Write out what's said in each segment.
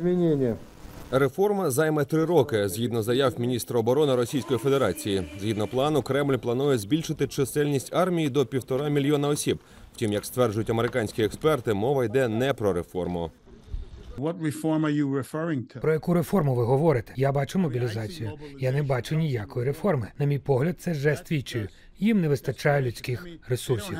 Реформа займе 3 роки, згідно заяв міністра оборони Російської Федерації. Згідно плану, Кремль планує збільшити чисельність армії до 1,5 мільйона осіб. Втім, як стверджують американські експерти, мова йде не про реформу. Про яку реформу ви говорите? Я бачу мобілізацію. Я не бачу ніякої реформи. На мій погляд, це жест відчаю. Їм не вистачає людських ресурсів.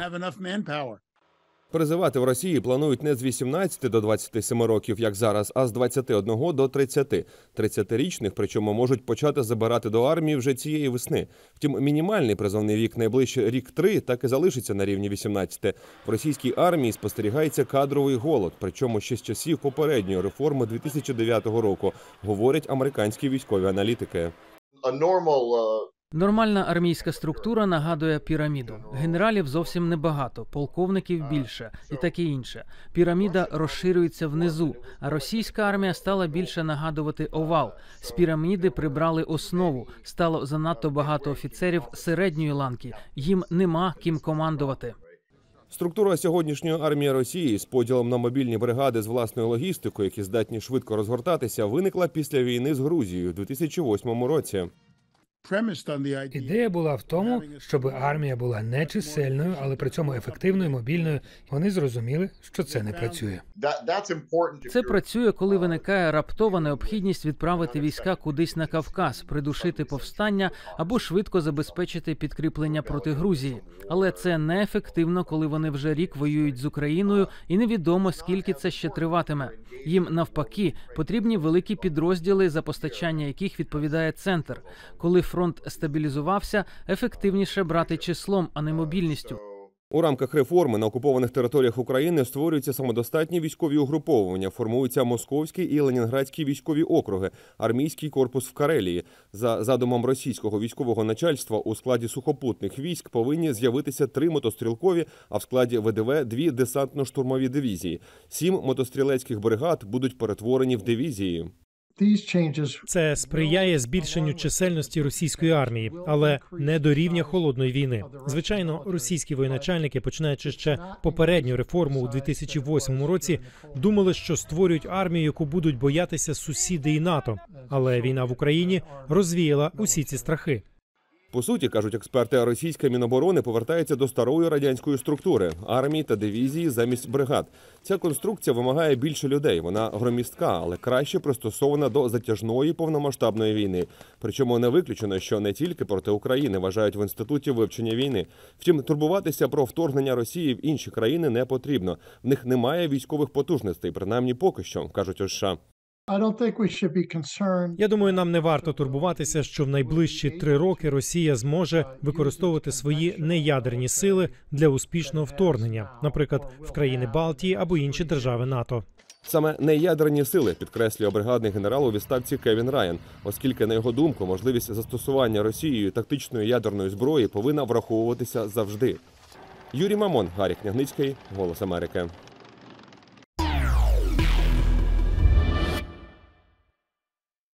Призивати в Росії планують не з 18 до 27 років, як зараз, а з 21 до 30. 30-річних, причому можуть почати забирати до армії вже цієї весни. Втім, мінімальний призовний вік найближче рік-3 так і залишиться на рівні 18. В російській армії спостерігається кадровий голод, причому ще з часів попередньої реформи 2009 року, говорять американські військові аналітики. Нормальна армійська структура нагадує піраміду. Генералів зовсім небагато, полковників більше і таке інше. Піраміда розширюється внизу, а російська армія стала більше нагадувати овал. З піраміди прибрали основу, стало занадто багато офіцерів середньої ланки, їм нема ким командувати. Структура сьогоднішньої армії Росії з поділом на мобільні бригади з власною логістикою, які здатні швидко розгортатися, виникла після війни з Грузією у 2008 році. Ідея була в тому, щоб армія була не чисельною, але при цьому ефективною, мобільною. Вони зрозуміли, що це не працює. Це працює, коли виникає раптова необхідність відправити війська кудись на Кавказ, придушити повстання або швидко забезпечити підкріплення проти Грузії. Але це неефективно, коли вони вже рік воюють з Україною і невідомо, скільки це ще триватиме. Їм, навпаки, потрібні великі підрозділи, за постачання яких відповідає центр. Коли фронт стабілізувався, ефективніше брати числом, а не мобільністю. У рамках реформи на окупованих територіях України створюються самодостатні військові угруповання, формуються Московський і Ленінградський військові округи, армійський корпус в Карелії. За задумом російського військового начальства у складі сухопутних військ повинні з'явитися 3 мотострілкові, а в складі ВДВ – 2 десантно-штурмові дивізії. 7 мотострілецьких бригад будуть перетворені в дивізії. Це сприяє збільшенню чисельності російської армії, але не до рівня холодної війни. Звичайно, російські воєначальники, починаючи ще попередню реформу у 2008 році, думали, що створюють армію, яку будуть боятися сусіди і НАТО. Але війна в Україні розвіяла усі ці страхи. По суті, кажуть експерти, російська Міноборони повертається до старої радянської структури – армії та дивізії замість бригад. Ця конструкція вимагає більше людей, вона громістка, але краще пристосована до затяжної повномасштабної війни. Причому не виключено, що не тільки проти України, вважають в Інституті вивчення війни. Втім, турбуватися про вторгнення Росії в інші країни не потрібно. В них немає військових потужностей, принаймні поки що, кажуть у США. Я думаю, нам не варто турбуватися, що в найближчі 3 роки Росія зможе використовувати свої неядерні сили для успішного вторгнення, наприклад, в країни Балтії або інші держави НАТО. Саме неядерні сили, підкреслює бригадний генерал у відставці Кевін Райан, оскільки, на його думку, можливість застосування Росією тактичної ядерної зброї повинна враховуватися завжди. Юрій Мамон, Гаррі Княгницький, Голос Америки.